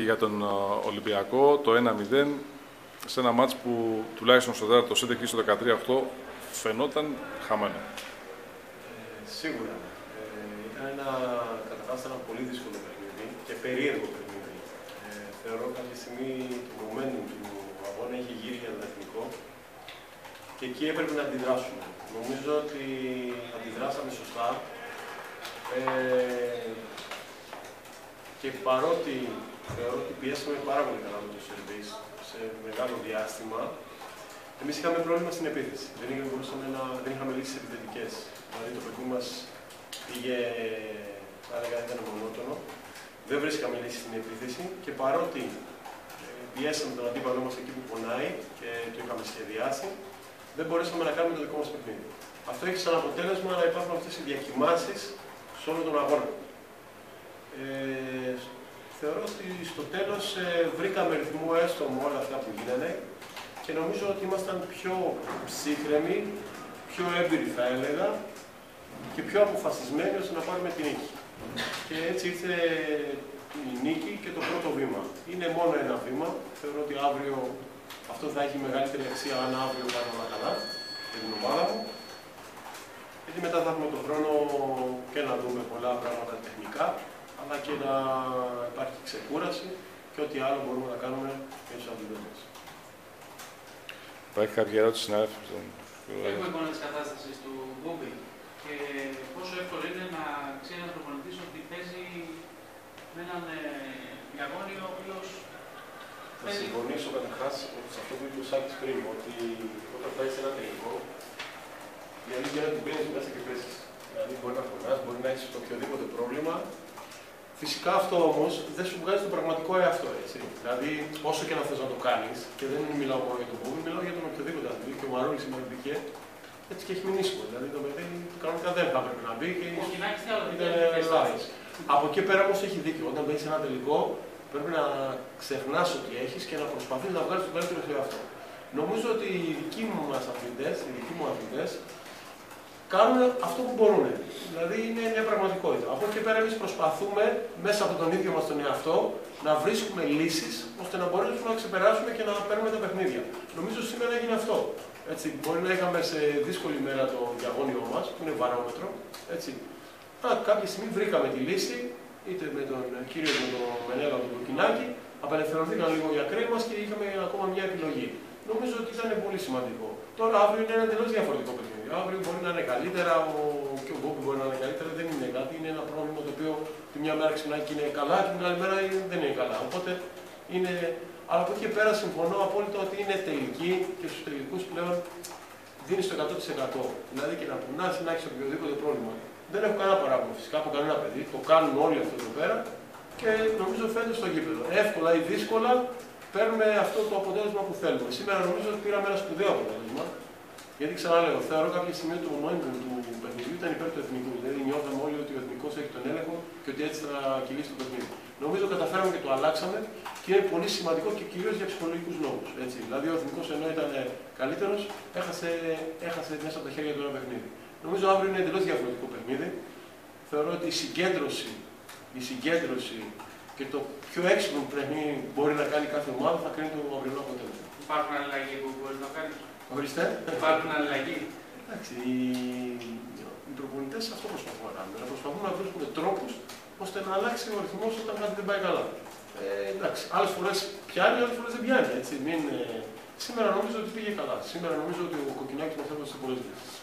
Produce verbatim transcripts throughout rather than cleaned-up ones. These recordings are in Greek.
Για τον Ολυμπιακό το ένα μηδέν σε ένα μάτς που τουλάχιστον στο τέταρτο σετ εκεί στο δεκατρία οκτώ φαινόταν χαμένο. Ε, σίγουρα. Ε, ήταν ένα, καταρχάς ένα πολύ δύσκολο παιχνίδι και περίεργο παιχνίδι. Ε, θεωρώ κάποια στιγμή το momentum του αγώνα είχε γύρει για τον εθνικό και εκεί έπρεπε να αντιδράσουμε. Νομίζω ότι αντιδράσαμε σωστά. Ε, και παρότι θεωρώ ότι πιέσαμε πάρα πολύ καλά με το σερβίς σε μεγάλο διάστημα, εμείς είχαμε πρόβλημα στην επίθεση. Δεν είχαμε, να, δεν είχαμε λύσεις επιθετικές. Δηλαδή το παιχνίδι μας πήγε, θα έλεγα, ήταν μονότονο. Δεν βρίσκαμε λύσεις στην επίθεση και παρότι ε, πιέσαμε τον αντίπαλό μας εκεί που πονάει και το είχαμε σχεδιάσει, δεν μπορέσαμε να κάνουμε το δικό μας παιχνίδι. Αυτό έχει σαν αποτέλεσμα να υπάρχουν αυτές οι διακυμάνσεις σε όλο τον αγώνα. Ε, θεωρώ ότι στο τέλος ε, βρήκαμε ρυθμό έστω με όλα αυτά που γίνανε και νομίζω ότι ήμασταν πιο ψύχρεμοι, πιο έμπειροι θα έλεγα και πιο αποφασισμένοι ώστε να πάρουμε την νίκη. Και έτσι ήρθε η νίκη και το πρώτο βήμα. Είναι μόνο ένα βήμα. Θεωρώ ότι αύριο αυτό θα έχει μεγαλύτερη αξία αν αύριο κάνουμε καλά για την ομάδα μου. Γιατί μετά θα έχουμε τον χρόνο και να δούμε πολλά πράγματα τεχνικά, αλλά και να υπάρχει ξεκούραση και ό,τι άλλο μπορούμε να κάνουμε για τους αθλητές μας. Υπάρχει κάποια ερώτηση, συνάδελφε? Έχουμε εικόνα της κατάστασης του Μπόμπι και πόσο εύκολο είναι να ξέρει ένας προπονητής ότι παίζει με έναν διαγώνιο ο οποίος. Θα συμφωνήσω καταρχάς σε αυτό που είπε ο Σάκης πριν, ότι όταν παίζεις ένα τελικό, η αλήθεια είναι ότι μπαίνεις μέσα και παίζεις. Δηλαδή μπορεί να φωνάς, μπορεί να έχεις οποιοδήποτε πρόβλημα. Φυσικά αυτό όμως δεν σου βγάζει τον πραγματικό εαυτό, έτσι. Δηλαδή, όσο και να θες να το κάνεις, και δεν μιλάω μόνο για τον Μπόμπι, μιλάω για τον οποιοδήποτε αθλητή, και ο Μαρούλης σήμερα μπήκε, έτσι και έχει μηνύσιμο. Δηλαδή το παιδί κανονικά δεν θα έπρεπε να μπει και ήταν live. Από εκεί πέρα όμως έχει δίκιο. Όταν μπαίνεις σε ένα τελικό, πρέπει να ξεχνάς ότι έχεις και να προσπαθείς να βγάλεις το καλύτερο σου εαυτό. Νομίζω ότι οι δικοί μου μας αθλητές, οι δικοί μου αθλητές, κάνουν αυτό που μπορούν. Δηλαδή είναι μια πραγματικότητα. Από εκεί πέρα εμείς προσπαθούμε μέσα από τον ίδιο μας τον εαυτό να βρίσκουμε λύσεις ώστε να μπορέσουμε να ξεπεράσουμε και να παίρνουμε τα παιχνίδια. Νομίζω σήμερα έγινε αυτό. Έτσι, μπορεί να είχαμε σε δύσκολη μέρα το διαγώνιό μας, που είναι βαρόμετρο. Έτσι. Α, κάποια στιγμή βρήκαμε τη λύση, είτε με τον κύριο με τον Μενέλα του Κοκκινάκη, απελευθερωθήκαν λίγο οι ακραίοι μας και είχαμε ακόμα μια επιλογή. Νομίζω ότι ήταν πολύ σημαντικό. Τώρα αύριο είναι ένα τελείως διαφορετικό παιχνίδι. Αύριο μπορεί να είναι καλύτερα, ο... και ο Μπόμπι μπορεί να είναι καλύτερα. Δεν είναι κάτι. Είναι ένα πρόβλημα το οποίο τη μια μέρα ξυπνάει και είναι καλά, και την άλλη μέρα δεν είναι καλά. Οπότε είναι. Αλλά από εκεί και πέρα συμφωνώ απόλυτα ότι είναι τελική και στους τελικούς πλέον δίνεις το εκατό τοις εκατό. Δηλαδή και να πουνάς ή να έχεις οποιοδήποτε πρόβλημα. Δεν έχω κανένα παράπονο φυσικά από κανένα παιδί. Το κάνουν όλοι αυτό εδώ πέρα και νομίζω φαίνεται στο γήπεδο. Εύκολα ή δύσκολα παίρνουμε αυτό το αποτέλεσμα που θέλουμε. Σήμερα νομίζω ότι πήραμε ένα σπουδαίο αποτέλεσμα. Γιατί ξαναλέω, θεωρώ κάποια στιγμή το momentum του παιχνιδιού ήταν υπέρ του εθνικού. Δηλαδή νιώθαμε όλοι ότι ο εθνικός έχει τον έλεγχο και ότι έτσι θα κυλήσει το παιχνίδι. Νομίζω καταφέραμε και το αλλάξαμε και είναι πολύ σημαντικό και κυρίως για ψυχολογικούς λόγους. Έτσι. Δηλαδή ο εθνικός ενώ ήταν καλύτερος, έχασε, έχασε μέσα από τα χέρια του ένα παιχνίδι. Νομίζω αύριο είναι εντελώς διαφορετικό παιχνίδι. Θεωρώ ότι η συγκέντρωση, η συγκέντρωση και το πιο έξυπνο που μπορεί να κάνει κάθε ομάδα θα κρίνει το αυριανό αποτέλεσμα. Υπάρχουν αλλαγή που μπορεί να κάνει. Ορίστε. Υπάρχουν αλλαγή. Εντάξει, οι, οι προπονητές αυτό προσπαθούν να κάνουν. Να προσπαθούν να βρίσκουν τρόπους ώστε να αλλάξει ο ρυθμός όταν κάτι δεν πάει καλά. Ε, εντάξει, άλλες φορές πιάνει, άλλες φορές δεν πιάνει. Έτσι. Μην, ε, σήμερα νομίζω ότι πήγε καλά. Σήμερα νομίζω ότι ο Κοκκινάκης μας έδωσε πολλές λύσεις.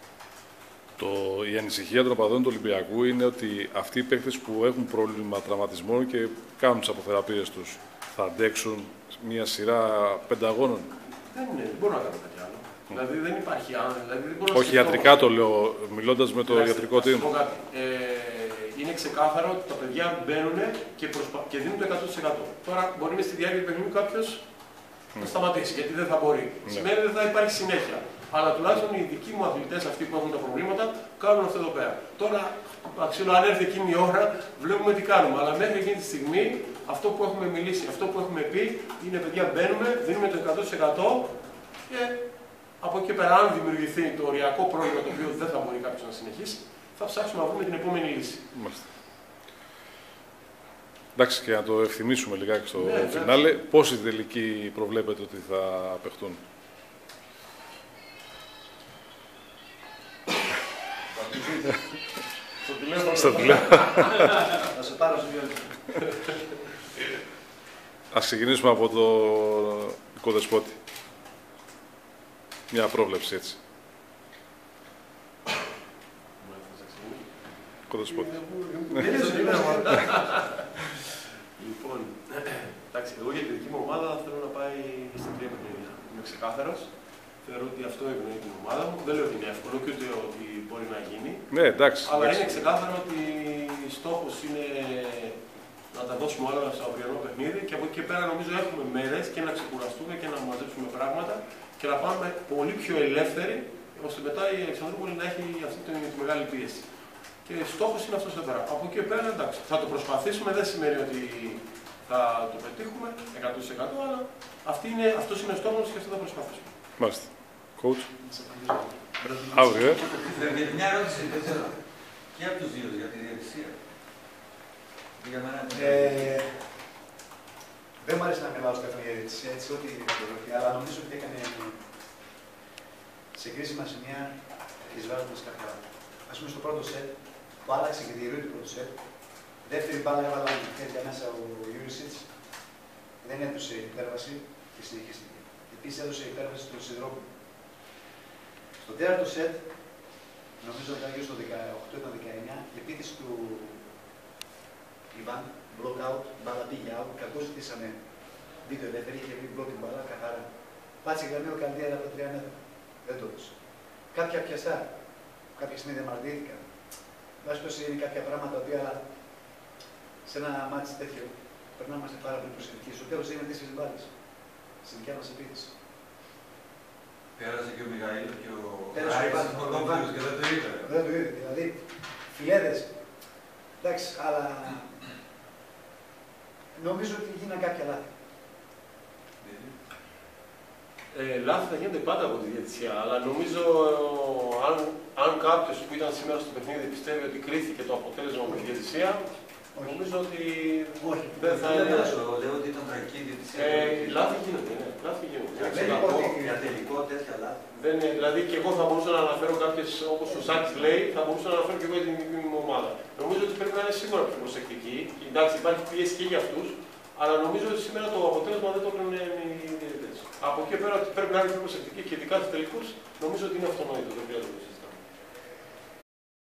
Το, η ανησυχία των οπαδών του Ολυμπιακού είναι ότι αυτοί οι παίκτες που έχουν πρόβλημα τραυματισμών και κάνουν τις αποθεραπείες τους θα αντέξουν μια σειρά πενταγώνων. Δεν, είναι, δεν μπορούν να κάνουν κάτι άλλο. Mm. Δηλαδή δεν υπάρχει άλλο. Δηλαδή, δεν όχι ιατρικά το λέω, μιλώντας με το Λάξτε, ιατρικό team. Ε, είναι ξεκάθαρο ότι τα παιδιά μπαίνουν και, προσπα... και δίνουν το εκατό τοις εκατό. Τώρα μπορεί με στη διάρκεια του παιχνιδιού κάποιος mm. να σταματήσει γιατί δεν θα μπορεί. Mm. Σημαίνει ότι δεν θα υπάρχει συνέχεια. Αλλά τουλάχιστον οι δικοί μου αθλητές, αυτοί που έχουν τα προβλήματα, κάνουν αυτό εδώ πέρα. Τώρα, αξιόλογα, αν έρθει εκείνη η ώρα, βλέπουμε τι κάνουμε. Αλλά μέχρι εκείνη τη στιγμή, αυτό που έχουμε μιλήσει, αυτό που έχουμε πει, είναι παιδιά, μπαίνουμε, δίνουμε το εκατό τοις εκατό και από εκεί πέρα, αν δημιουργηθεί το οριακό πρόβλημα το οποίο δεν θα μπορεί κάποιος να συνεχίσει, θα ψάξουμε να βρούμε την επόμενη λύση. Μάλιστα. Εντάξει, και να το ευθυμίσουμε λιγάκι στο Ναι, φινάλε, πόσοι τελικοί προβλέπετε ότι θα παιχτούν? Στο τηλέφωνο. Στο τηλέφωνο. Θα σε πάρω στο βιβλίο. Ας ξεκινήσουμε από το οικοδεσπότη. Μια πρόβλεψη έτσι. Οικοδεσπότη. Λοιπόν, εντάξει, εγώ για τη δική μου ομάδα θέλω να πάει στα τρία παιχνίδια. Είμαι ξεκάθαρος. Θεωρώ ότι αυτό ευνοεί την ομάδα μου. Δεν λέω ότι είναι εύκολο και ούτε ότι μπορεί να γίνει. Ναι, εντάξει. Αλλά εντάξει. είναι ξεκάθαρο ότι στόχος είναι να τα δώσουμε όλα στο αυριανό παιχνίδι και από εκεί και πέρα νομίζω έχουμε μέρες και να ξεκουραστούμε και να μαζέψουμε πράγματα και να πάμε πολύ πιο ελεύθεροι ώστε μετά η Αλεξανδρούπολη να έχει αυτή τη, τη μεγάλη πίεση. Και στόχος είναι αυτός εδώ πέρα. Από εκεί και πέρα εντάξει, θα το προσπαθήσουμε, δεν σημαίνει ότι θα το πετύχουμε εκατό τοις εκατό, αλλά αυτή είναι, αυτός είναι ο στόχος και αυτό θα προσπαθήσουμε. Μάλιστα. Coach. Αύριο, ε. Μια ερώτηση, δεν ξέρω. Και από τους δύο για τη διαιτησία. Για μένα. Ε, δεν μου αρέσει να μιλάω στο καθένα για διαιτησία, έτσι ό,τι θεωρηθεί, αλλά νομίζω ότι έκανε σε κρίσιμα σημεία εις βάρος μας κάποια. Ας πούμε στο πρώτο σετ, που άλλαξε και τη ροή του πρώτου σετ, δεύτερη μπάλα έβαλα χέρια μέσα ο Γιούρισιτς, δεν έδωσε υπέρβαση και συνεχίστηκε. Επίσης έδωσε υπέρβαση στον Σιδρόπουλο. Στο τέταρτο σετ, νομίζω ότι ήταν γύρω στο δεκαοκτώ δεκαεννιά, η επίθεση του Ιβάν, block out, μπάλα πήγε out, κακώς ζητήσαμε βίντεο ελεύθερη, είχε βρει πρώτη μπάλα, καθαρά. Πάτσε γραμμή ο Καλντιέρα από τα τρία μέτρα. Δεν το έδωσε. Κάποια πιαστά, κάποια στιγμή διαμαρτυρήθηκαν. Βάσει τόσο είναι κάποια πράγματα τα οποία σε ένα μάτι τέτοιο πρέπει να είμαστε πάρα πολύ προσεκτικοί. Στο τέλος έγιναν τέσσερις μπάλες στην δικιά μας επίθεση. Πέρασε και ο Μιγαήλ και ο Άιξ και δεν το είπε. Δεν το είδε. Δηλαδή, φιλέδες. Εντάξει, αλλά νομίζω ότι γίνανε κάποια λάθη. Ε, λάθη θα γίνεται πάντα από τη διαιτησία, αλλά νομίζω αν, αν κάποιος που ήταν σήμερα στο παιχνίδι πιστεύει ότι κρίθηκε το αποτέλεσμα με τη διαιτησία, νομίζω ότι Όχι. δεν θα είναι. Λέω ότι ήταν τραγική η διαιτησία. Ε, λάθη γίνονται, ναι. Λάθη γίνονται. Δεν Να είπα πω, ότι Για τελικό τέτοια λάθη. δεν είναι, δηλαδή και εγώ θα μπορούσα να αναφέρω κάποιες, όπως ο Σάκης λέει, θα μπορούσα να αναφέρω και εγώ για την δική μου ομάδα. Νομίζω ότι πρέπει να είναι σίγουρα πιο προσεκτικοί. Εντάξει, υπάρχει πίεση και για αυτούς, αλλά νομίζω ότι σήμερα το αποτέλεσμα δεν το παίρνουν οι διαιτητές. Από εκεί πέρα ότι πρέπει να είναι πιο προσεκτικοί και ειδικά στους τελικούς, νομίζω ότι είναι αυτονόητο, δεν χρειάζεται να το συζητήσουμε.